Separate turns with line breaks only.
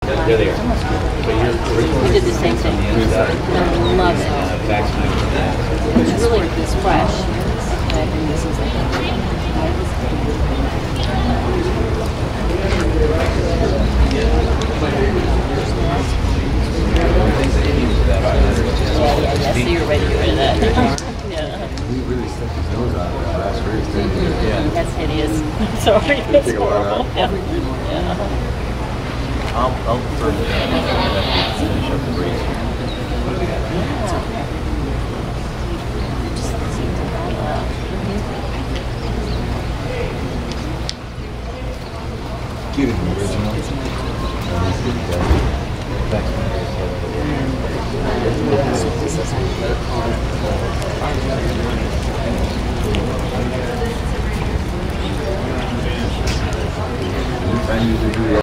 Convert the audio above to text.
There they are. So
We did the same thing. I love it. It's really fresh. I think this is yeah. So you're ready to get rid of that. Yeah.
He really stuck his nose out of that last race, didn't he?
Yeah. That's hideous. Sorry, that's horrible. Yeah.
I'll defer to that. Finish up the race.
Get him original.